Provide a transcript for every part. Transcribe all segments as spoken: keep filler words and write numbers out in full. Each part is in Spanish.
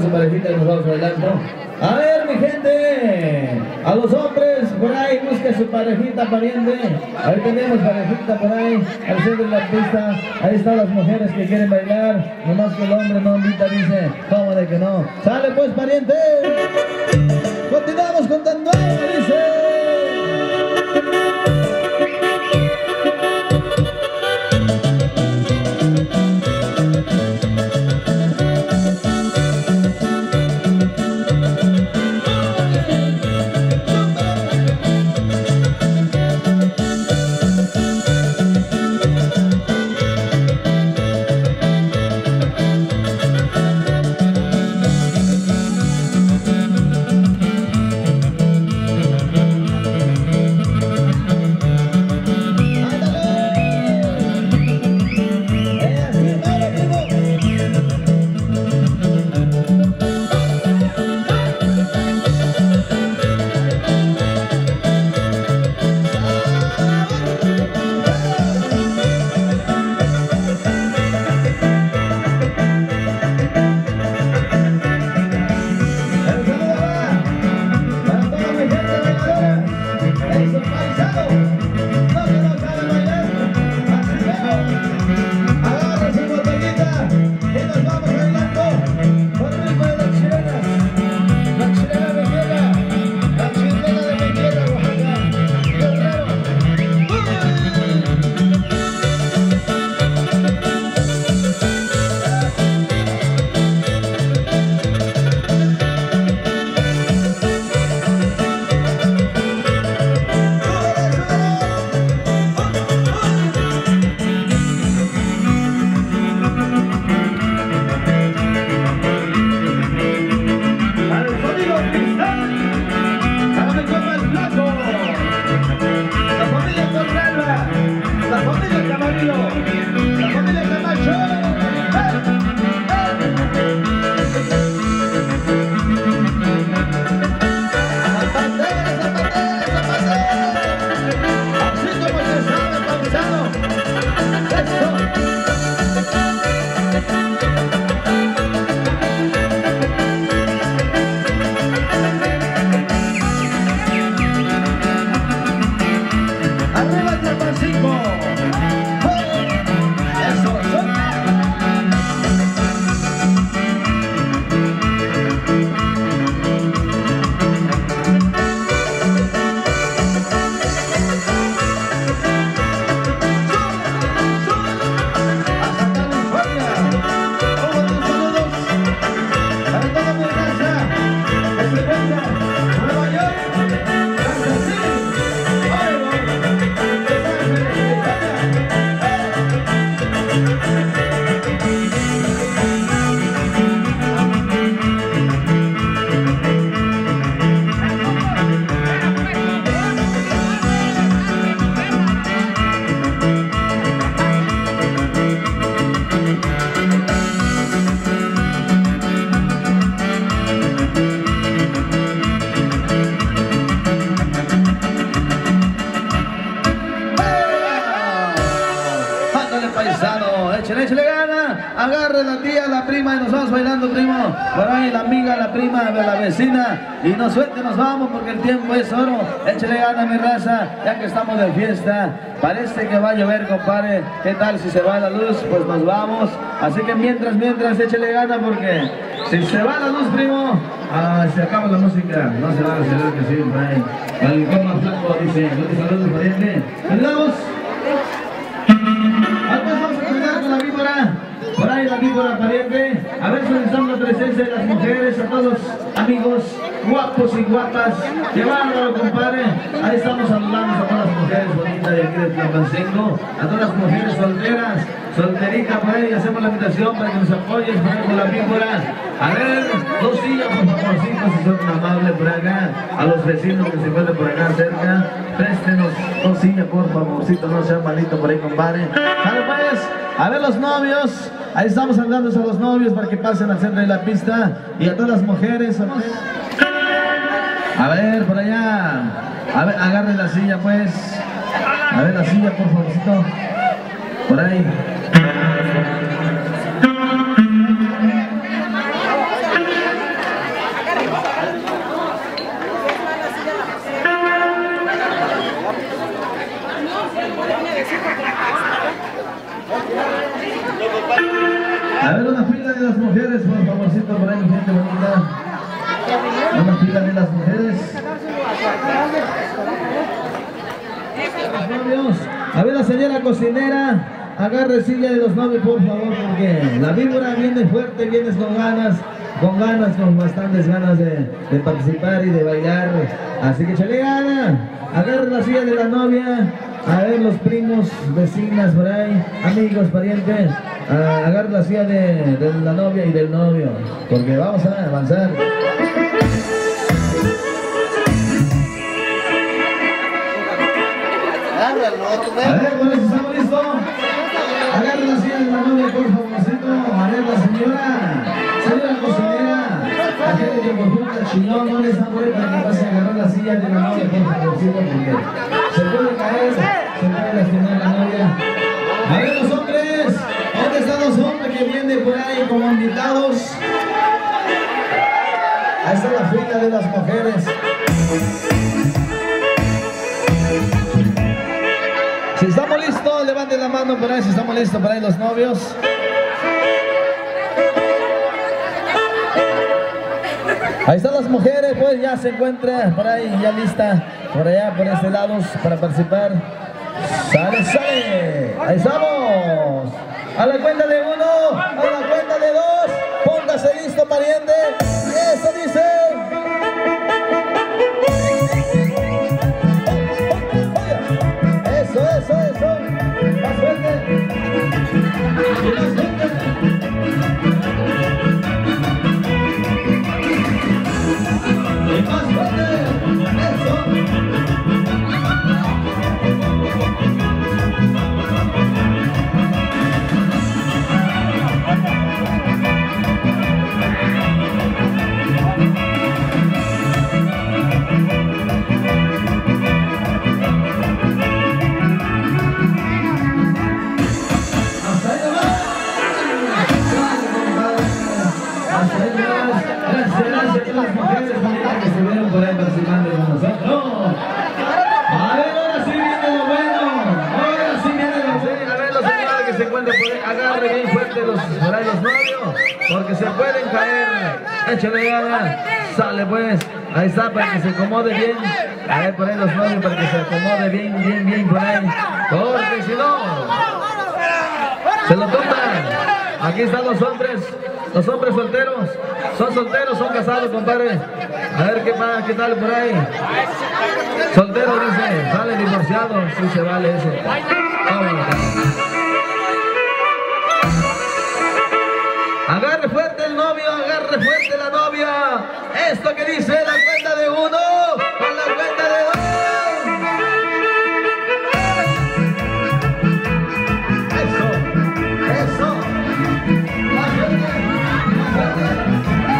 su parejita y nos vamos bailando. A ver, mi gente, a los hombres por ahí, busque su parejita pariente. Ahí tenemos parejita por ahí, al centro de la pista. Ahí están las mujeres que quieren bailar, nomás que el hombre no invita, dice, ¿cómo de que no? Sale pues, pariente. Continuamos contando, dice. Échale gana, agarre la tía, la prima y nos vamos bailando, primo. Por ahí la amiga, la prima, la vecina. Y nos suelte, nos vamos porque el tiempo es oro. Échale gana, mi raza, ya que estamos de fiesta. Parece que va a llover, compadre. ¿Qué tal si se va la luz? Pues nos vamos. Así que mientras, mientras, échale gana porque si se va la luz, primo, ah, se acaba la música. No se va a hacer que sí, por ahí. El coma flaco dice, saludos, pariente. ¡Andamos! La víbora, por ahí la víbora pariente. A ver, solicitamos la presencia de las mujeres, a todos los amigos guapos y guapas. ¡Qué bárbaro, compadre! Ahí estamos saludando a todas las mujeres bonitas de aquí de Tlapancingo, a todas las mujeres solteras, solteritas por ahí. Hacemos la invitación para que nos apoyen con la víbora. A ver, dos sillas, por favorcito, si son amables por acá. A los vecinos que se encuentran por acá cerca, préstenos dos sillas, por favorcito, no sean malitos por ahí, compadre. ¡Sale pues! A ver los novios, ahí estamos saludando a los novios para que pasen al centro de la pista. Y a todas las mujeres. A ver, por allá. A ver, agarre la silla pues. A ver la silla, por favorcito. Por ahí. A ver, la señora cocinera, agarre silla de los novios, por favor, porque la víbora viene fuerte, viene con ganas, con ganas, con bastantes ganas de, de participar y de bailar. Así que chale gana, agarre la silla de la novia. A ver, los primos, vecinas por ahí, amigos, parientes, uh, agarre la silla de, de la novia y del novio, porque vamos a avanzar. A ver, pues, ¿estamos listos? Agarre la silla de la novia, por favorcito. A ver, la señora, señora cocinera, la gente que por junta chillón, no les da por para que pase a agarrar la silla de la novia, por favorcito, porque se puede caer, se puede lastimar la novia. A ver, los hombres, ¿dónde están los hombres que vienen por ahí como invitados? Ahí está la fila de las mujeres. Si estamos listos, levanten la mano por ahí, si estamos listos por ahí los novios. Ahí están las mujeres, pues ya se encuentra por ahí, ya lista, por allá, por este lado, para participar. ¡Sale, sale! ¡Ahí estamos! A la cuenta de uno, a la cuenta de dos, póngase listo, pariente. Y eso dice... Eso, eso, eso. Más fuerte. Y más fuerte. Y más fuerte. Eso. Agarre bien fuerte los, los novios, porque se pueden caer. Échale gana, sale pues. Ahí está, para que se acomode bien. A ver por ahí los novios, para que se acomode bien, bien, bien por ahí. Porque si no, se lo toman. Aquí están los hombres, los hombres solteros. Son solteros, son casados, compadre. A ver qué, qué tal por ahí. Soltero dice, sale divorciado, sí se vale eso. Vámonos. Agarre fuerte el novio, agarre fuerte la novia. Esto que dice la cuenta de uno, con la cuenta de dos. Eso, eso. Más fuerte, más fuerte.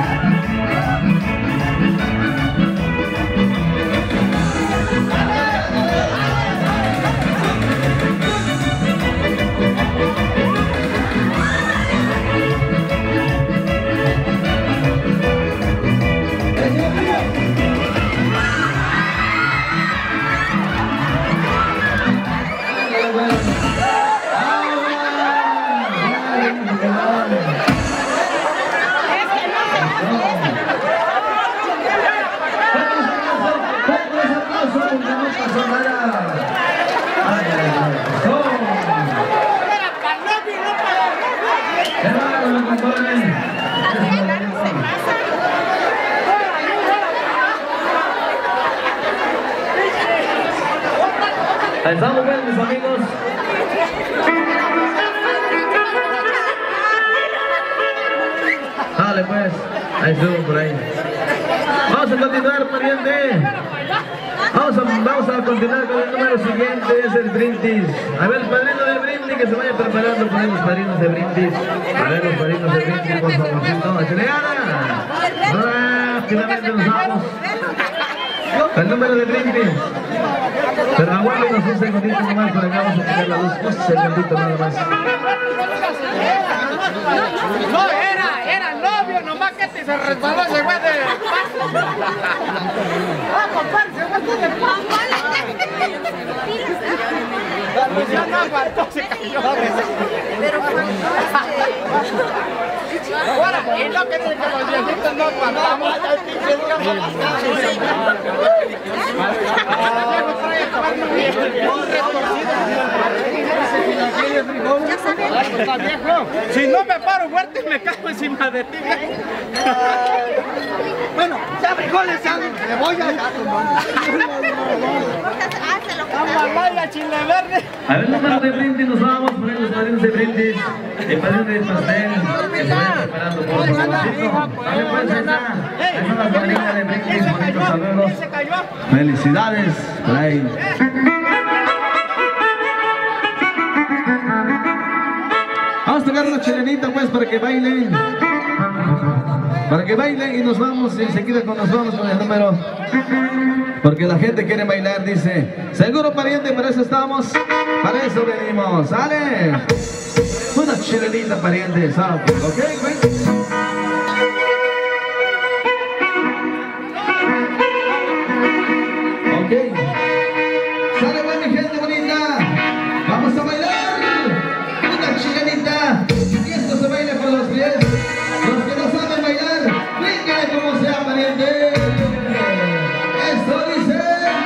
Ahí estamos bien, mis amigos. Dale pues, ahí estuvo por ahí. Vamos a continuar, pariente. Vamos a, vamos a continuar con el número siguiente, es el brindis. A ver, el padrino de brindis, que se vaya preparando por ahí los padrinos de brindis. A ver, los padrinos de brindis, por favorcito. ¡Échale gana! Rápidamente nos vamos. El número de brindis. Pero aguárdenos un segundito nomás, para que vamos a tener la luz. Un segundito nada más. No, era, era el novio, nomás que se resbaló ese güey de paso. Ah, compadre, ese güey de paso. Ya no aguantó, se cayó. Pero ahora, y no que dice que los viejitos no aguantamos. El viejo trae un retorcido. está viejo. Si no me paro fuerte, me cago encima de ti. Bueno, ya frijoles, ya cebolla, Amalaya, chile verde. A ver, número de brindis, nos vamos por ahí los padrinos de brindis, el padrino de pastel, que se vayan preparando por un momentito. A ver, pues, ahí está. Ahí son las padrinas de brindis, bonitos saludos. Felicidades, por ahí. Vamos a tocar una chilenita, pues, para que bailen. Para que bailen y nos vamos enseguida con nos vamos con el número. Porque la gente quiere bailar, dice. Seguro pariente, para eso estamos. Para eso venimos. ¡Sale! Una chilenita pariente, ¿sabes? ¿Ok, güey? Ok. Sale, pues, mi gente bonita. Vamos a bailar. Una chilenita. Y esto se baila con los pies. Los que no saben bailar, brinquen como sea, pariente. Esto dice.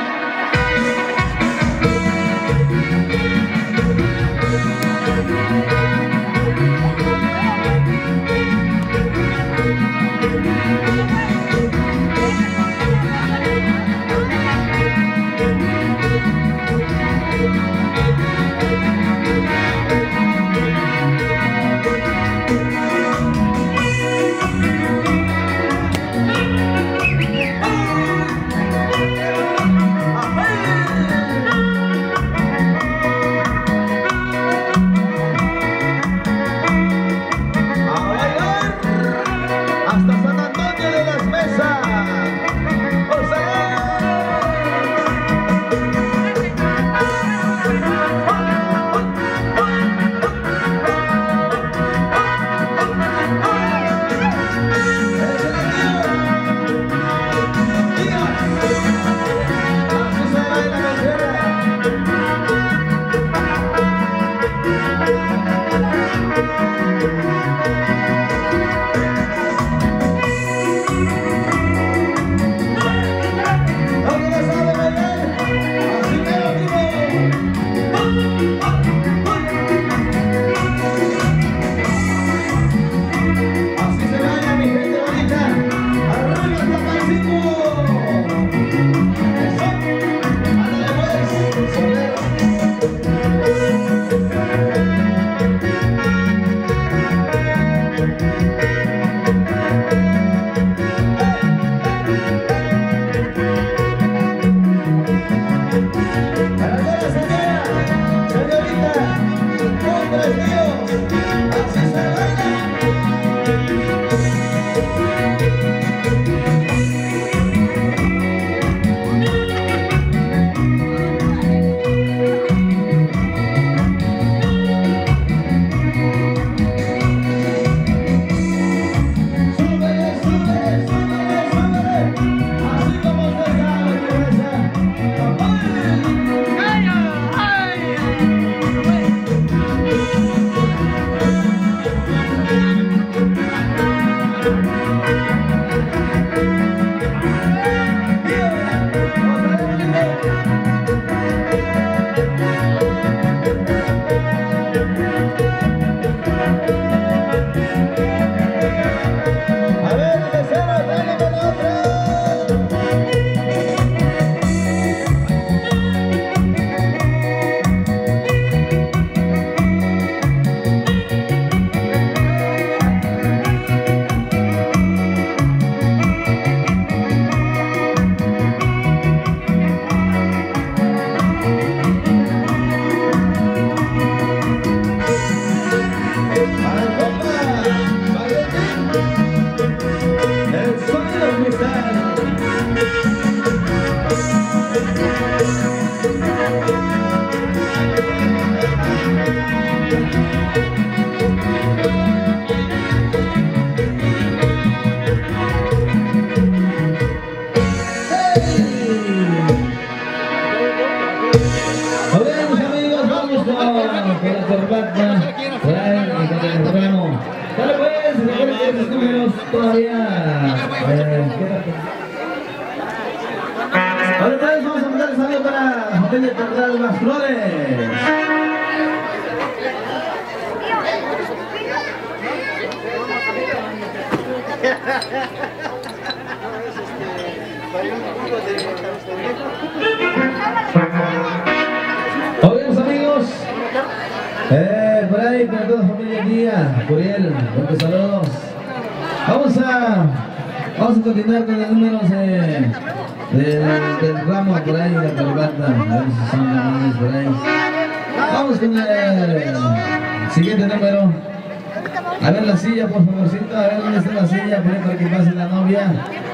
Ahora vamos a mandar el saludo para Hotel de Las Flores. Oigan, amigos, eh, por ahí, para toda la familia Guía, Curiel, buenos saludos. Vamos a, vamos a continuar con los números de, de, del ramo por ahí, la caravana, a ver si son amigos por ahí. Vamos con el siguiente número. A ver la silla, por favorcito, a ver dónde está la silla, por ahí para que pase la novia.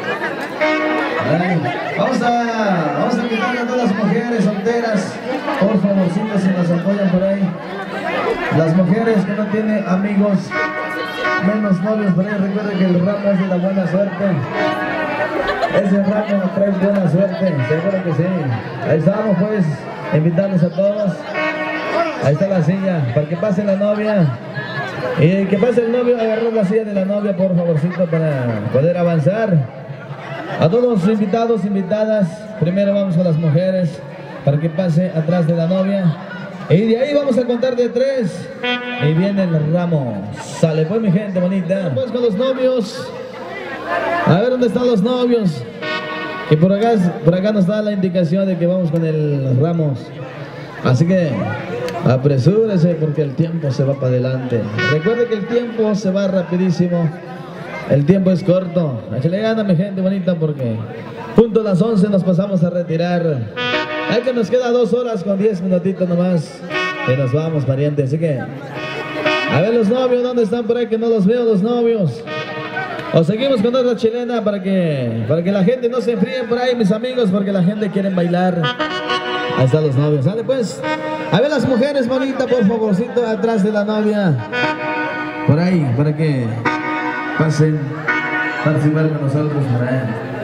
Ay, vamos a, vamos a invitar a todas las mujeres solteras, por favorcito, si nos apoyan por ahí. Las mujeres que no tienen amigos, menos novios por ahí, recuerden que el ramo es de la buena suerte. Ese ramo trae buena suerte, seguro que sí. Ahí estamos pues, invitarles a todos. Ahí está la silla, para que pase la novia. Y que pase el novio, agarrar la silla de la novia, por favorcito, para poder avanzar. A todos los invitados, invitadas, primero vamos con las mujeres, para que pase atrás de la novia. Y de ahí vamos a contar de tres. Y viene el ramo. Sale pues mi gente bonita. Pues con los novios. A ver dónde están los novios. Y por acá, por acá nos da la indicación de que vamos con el ramo. Así que apresúrese porque el tiempo se va para adelante. Recuerde que el tiempo se va rapidísimo. El tiempo es corto. Échale gana mi gente bonita porque punto a las once nos pasamos a retirar. Hay que nos queda dos horas con diez minutitos nomás. Que nos vamos, pariente. Así que a ver los novios, ¿dónde están por ahí? Que no los veo los novios. O seguimos con otra chilena para que, para que la gente no se enfríe por ahí, mis amigos, porque la gente quiere bailar. Ahí están los novios, ¿sale pues? A ver las mujeres bonitas, por favorcito, atrás de la novia. Por ahí, para que pasen, participar con nosotros por ahí.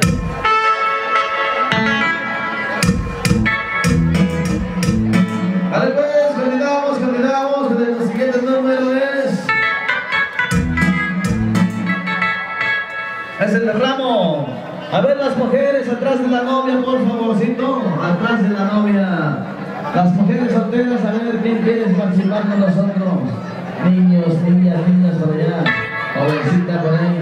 Vale pues, continuamos, continuamos con el siguiente número es... Es el ramo. A ver las mujeres atrás de la novia, por favorcito, atrás de la novia. Las mujeres solteras, a ver quién quiere participar con nosotros. Niños, niñas, niñas por allá. Jovencita por ahí.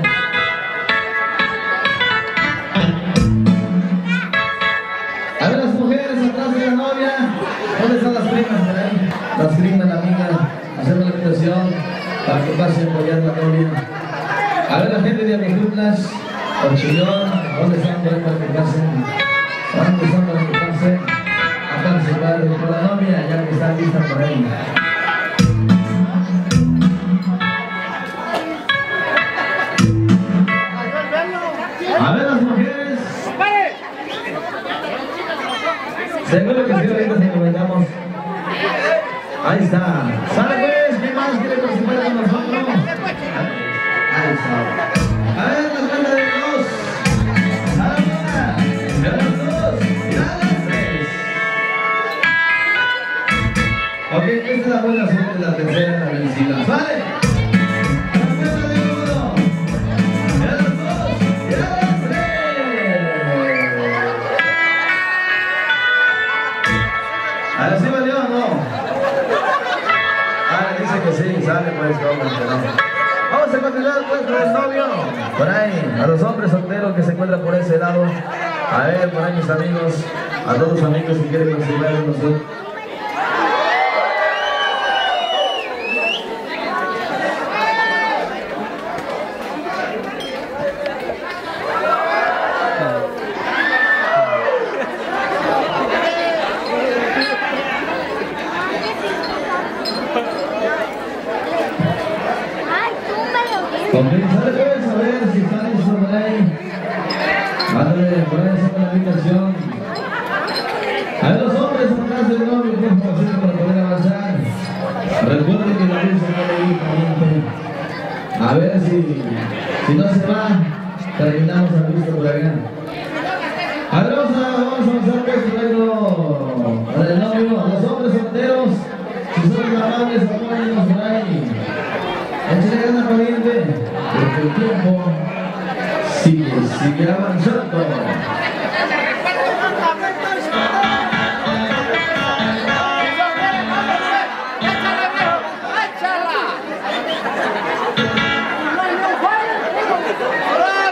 A ver las mujeres atrás de la novia. ¿Dónde están las primas por ahí? Las primas, amigas. Hacemos la invitación para que pasen a apoyar la novia. A ver la gente de Amijutlas, Ochillón, ¿dónde están por ahí para que pasen? ¿Dónde están para que pasen a participar con la novia, ya que están listas por ahí? A ver las mujeres. Seguro que sí, ahorita se comentamos. Ahí está. ¿Sale pues? ¿Qué más quiere participar con nosotros? Ahí está. A ver la cuenta de dos. A la una, a las dos y a las tres. Ok, esta es la buena suerte, la tercera, la vencida. ¿Sale? ¿Ahora sí valió o no? Ah, dice que sí, sale pues, vamos a Vamos a continuar pues con el novio. Por ahí, a los hombres solteros que se encuentran por ese lado. A ver, por ahí mis amigos, a todos los amigos que quieren participar con nosotros. Comenzar pues a ver si están listos por ahí. Mándale por ahí esa la invitación. A ver los hombres atrás del novio, por favor, para poder avanzar. Recuerden que la luz se va a ir caliente. A ver si, si no se va, terminamos el gusto por acá. A ver, vamos a, vamos a avanzar pues primero para el novio. A los hombres solteros, si son amables, apóyennos por ahí. Échale gana corriente, porque el tiempo sigue, sigue avanzando. ¡Échala!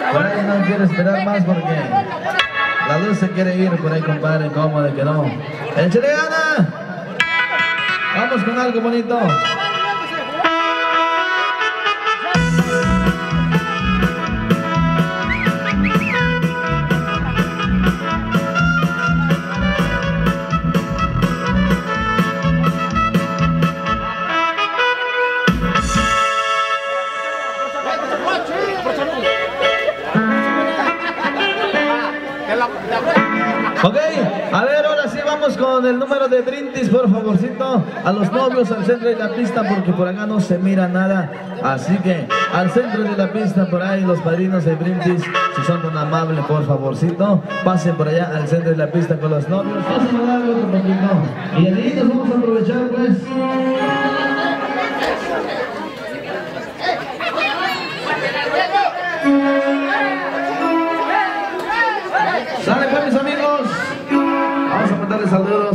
Por ahí no quiero esperar más porque la luz se quiere ir por ahí, compadre. ¿Cómo de que no? ¡Échale gana! Vamos con algo bonito. Ok, a ver, ahora sí vamos con el número de brindis, por favorcito, a los novios al centro de la pista, porque por acá no se mira nada, así que al centro de la pista, por ahí los padrinos de brindis, si son tan amables, por favorcito, pasen por allá al centro de la pista con los novios. Vamos a darle otro poquito, y ahí nos vamos a aprovechar, pues. Sale pues, mis amigos, vamos a mandarles saludos.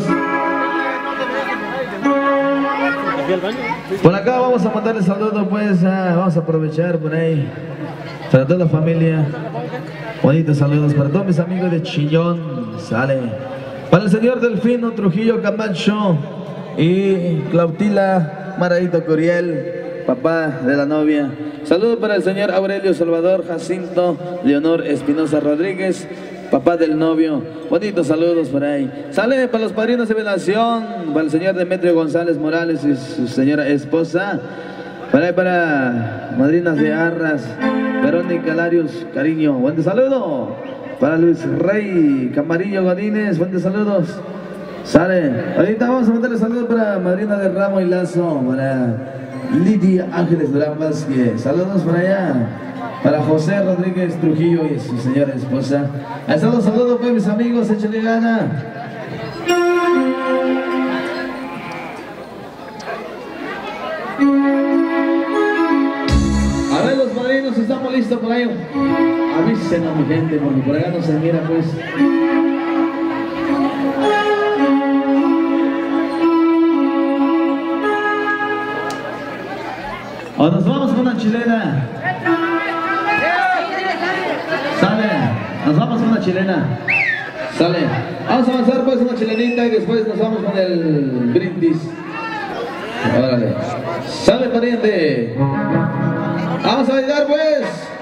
Por acá vamos a mandarles saludos, pues, ah, vamos a aprovechar por ahí para toda la familia. Bonitos saludos para todos mis amigos de Chillón. Sale para el señor Delfino Trujillo Camacho y Clautila Maradito Coriel, papá de la novia. Saludos para el señor Aurelio Salvador Jacinto Leonor Espinosa Rodríguez, papá del novio. Bonitos saludos por ahí. Sale para los padrinos de velación, para el señor Demetrio González Morales y su señora esposa. Para ahí para madrinas de Arras, Verónica Larios Cariño. Buen saludo. Para Luis Rey Camarillo Godínez. Buen saludos. Sale. Ahorita vamos a mandarle saludos para madrina de Ramo y Lazo. Para Lidia Ángeles Durán Vázquez. Saludos por allá. Para José Rodríguez Trujillo y su señora esposa. Ahí saludos, saludos pues, mis amigos, échale gana. A ver, los padrinos, estamos listos por ahí. Avisen a mi gente, porque por acá no se mira, pues. O nos vamos con una chilena. Sale, nos vamos con una chilena. Sale, vamos a avanzar pues una chilenita y después nos vamos con el brindis. Órale. Sale, pariente. Vamos a bailar pues.